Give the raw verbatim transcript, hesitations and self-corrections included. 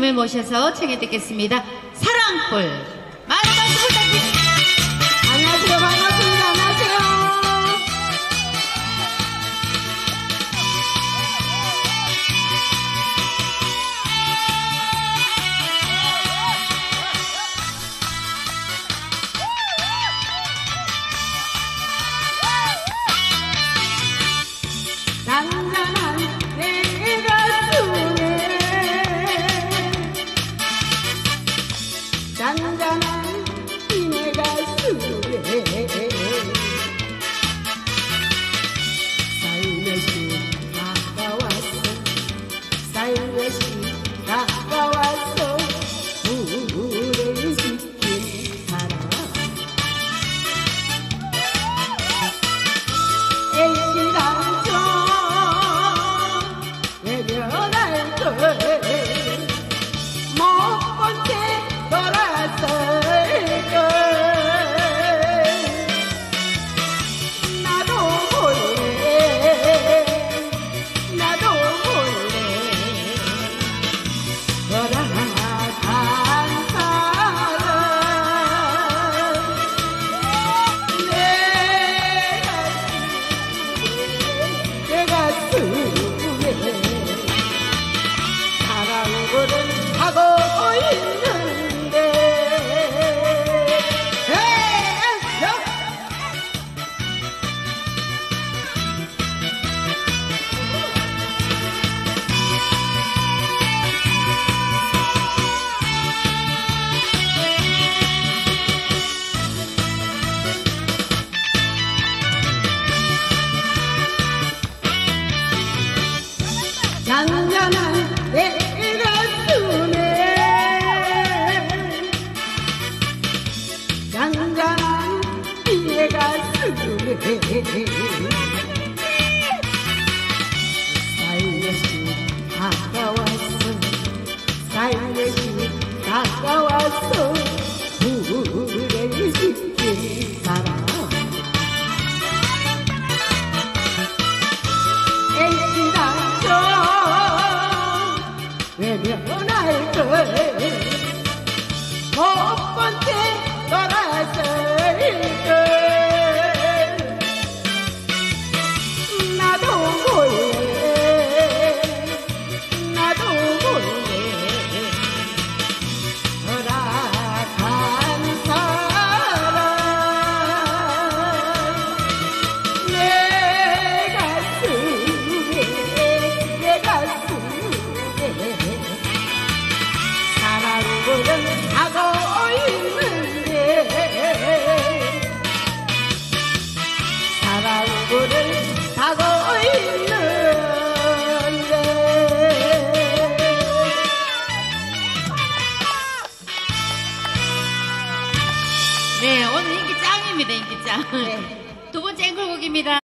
선생님을 모셔서 청해 듣겠습니다. 사랑불. 많은 박수 부탁드립니다. 안녕하세요. 반갑습니다. 안녕하세요. 잔잔한 내 가슴에 잔잔한 내 가슴에 살며시 다가왔어 살며시 다가왔어 불을 지킨 사람 애시당초 외면할 걸 못 본 채 돌아설 걸 나도 몰래 나도 몰래 돌아간 사람 내 가슴에 사랑불을 하고 있는데 잔잔한 내 가슴에 잔잔한 내 가슴에 살며시 다가왔어 살며시 다가왔어 불을 지킨 사람 애시당초 외면할 걸 못 본 채 돌아설 걸 나도 몰래 나도 몰래 돌아간 사람 내 가슴에 내 가슴에 사랑불은 타고 있는데 사랑불을 타고 있는데 네, 오늘 인기 짱입니다, 인기 짱. 네. 두 번째 앵콜곡입니다.